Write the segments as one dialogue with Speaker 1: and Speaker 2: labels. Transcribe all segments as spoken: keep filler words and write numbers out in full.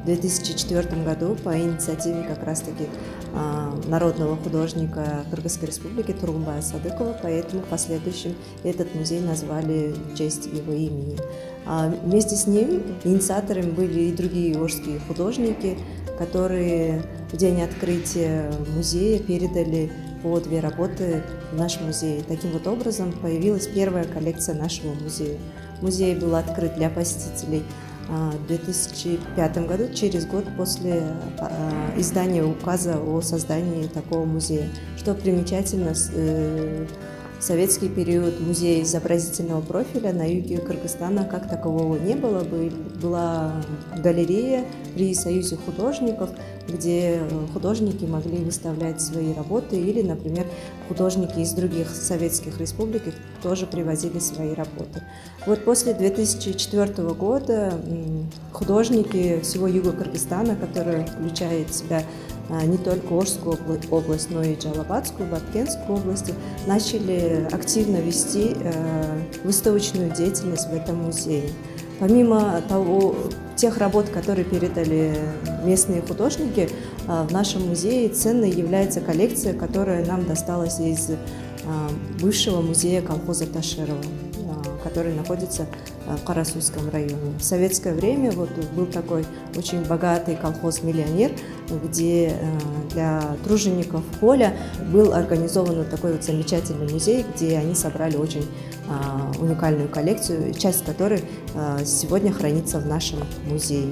Speaker 1: две тысячи четвёртом году по инициативе как раз-таки народного художника Кыргызской республики Тургунбая Садыкова, поэтому в последующем этот музей назвали в честь его имени. А вместе с ним инициаторами были и другие орские художники, которые в день открытия музея передали по две работы в наш музей. Таким вот образом появилась первая коллекция нашего музея. Музей был открыт для посетителей в две тысячи пятом году, через год после издания указа о создании такого музея. Что примечательно, в советский период музея изобразительного профиля на юге Кыргызстана как такового не было. Была галерея при Союзе художников, где художники могли выставлять свои работы, или, например, художники из других советских республик тоже привозили свои работы. Вот после две тысячи четвёртого года художники всего юга Кыргызстана, которые включают в себя не только Орскую область, но и Джалабадскую, Баткенскую области, начали активно вести выставочную деятельность в этом музее. Помимо того, тех работ, которые передали местные художники, в нашем музее ценной является коллекция, которая нам досталась из бывшего музея колхоза Ташерова, который находится в Карасуйском районе. В советское время вот был такой очень богатый колхоз-миллионер, где для тружеников поля был организован вот такой вот замечательный музей, где они собрали очень уникальную коллекцию, часть которой сегодня хранится в нашем музее.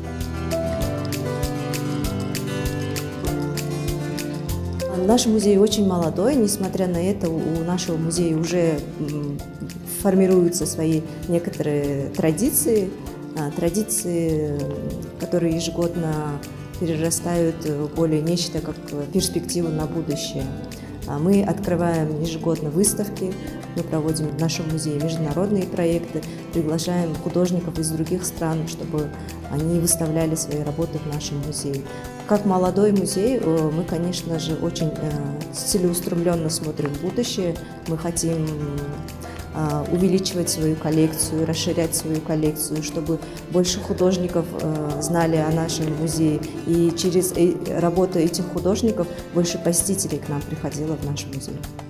Speaker 1: Наш музей очень молодой, несмотря на это у нашего музея уже формируются свои некоторые традиции, традиции, которые ежегодно перерастают в более нечто как перспективу на будущее. Мы открываем ежегодно выставки, мы проводим в нашем музее международные проекты, приглашаем художников из других стран, чтобы они выставляли свои работы в нашем музее. Как молодой музей мы, конечно же, очень целеустремленно смотрим в будущее. Мы хотим увеличивать свою коллекцию, расширять свою коллекцию, чтобы больше художников знали о нашем музее. И через работу этих художников больше посетителей к нам приходило в наш музей.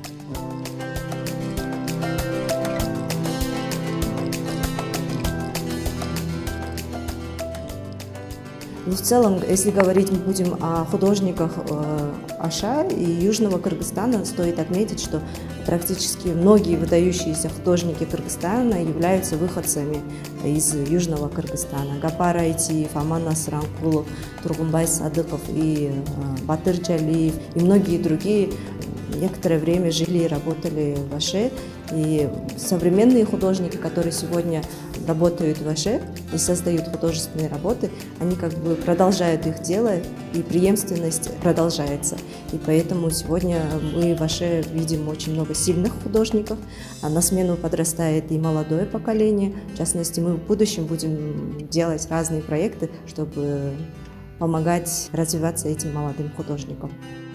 Speaker 1: Ну, в целом, если говорить мы будем о художниках Аша и Южного Кыргызстана, стоит отметить, что практически многие выдающиеся художники Кыргызстана являются выходцами из Южного Кыргызстана. Гапар Айтиев, Аман Насранкулов, Тургунбай Садыков и Батыр Джалиев и многие другие некоторое время жили и работали в Аше. И современные художники, которые сегодня работают в Аше и создают художественные работы, они как бы продолжают их дело, и преемственность продолжается. И поэтому сегодня мы в Аше видим очень много сильных художников, а на смену подрастает и молодое поколение. В частности, мы в будущем будем делать разные проекты, чтобы помогать развиваться этим молодым художникам.